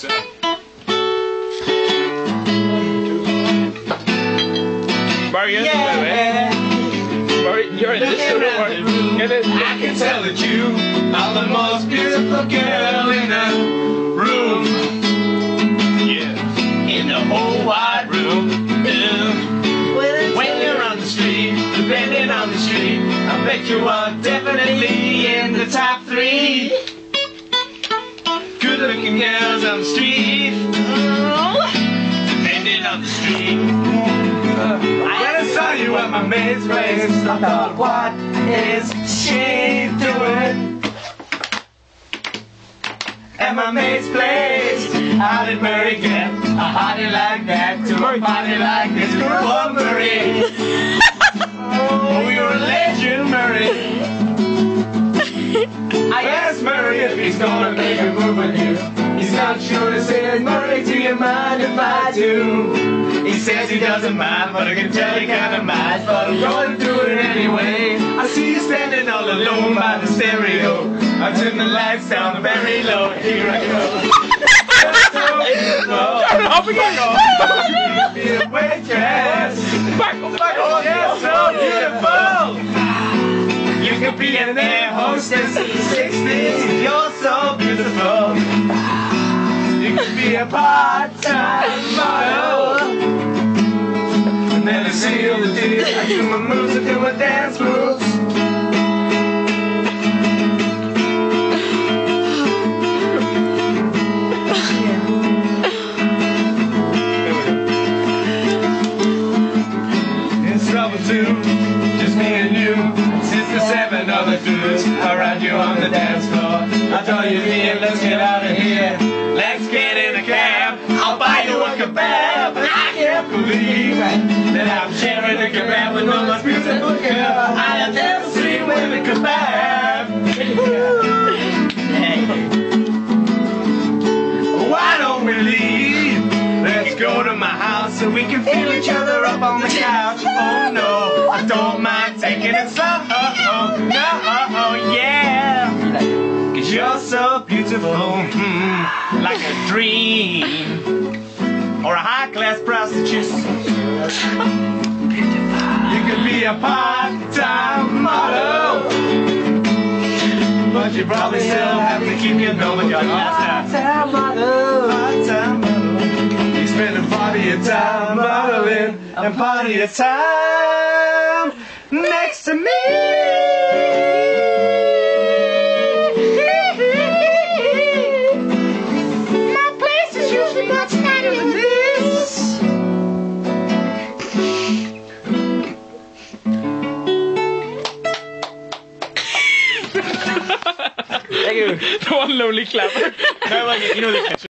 So. Mario, Mario, you're in this, so don't worry. I can tell that you are the most beautiful girl in the room. Yeah. In the whole wide room. When you're on the street, depending on the street, I bet you are definitely in the top 3 good looking girls on the street. Depending on the street. When I saw you at my mate's place, I thought, what is she doing at my mate's place? How did Murray get a hottie like that to a party like this? Poor Murray. Oh, you're a legend, Murray. I asked Murray if he's gonna make a move with you. He's not sure to say, Murray, do you mind if I do? He says he doesn't mind, but I can tell he kinda minds. But I'm going to do it anyway. I see you standing all alone by the stereo. I turn the lights down very low. Here I go. Turn up again. Be a waitress. Back Oh, you're so beautiful. You could be an air hostess in the 60s. You're so beautiful. You could be a part-time model. And then I seal the deal. I do my moves, I do my dance moves. It's trouble too, just me and you. Since the 7 other dudes around you on the dance floor. I told you, Ian, let's get out of here. Let's get in a cab. I'll buy you a kebab. I can't believe that I'm sharing a kebab with the most beautiful girl I have ever seen with a kebab. Why don't we leave? Let's go to my house so we can feel each other up on the couch. Oh no, I don't mind taking it slow. No, yeah. Cause you're so beautiful, like a dream. Or a high-class prostitute. You could be a part-time model, but you probably still have to keep your number. Part-time model. Part-time model. You spend a part of your time modeling and part of your time next to me. Thank you. The one lonely clapper. No, like, you know the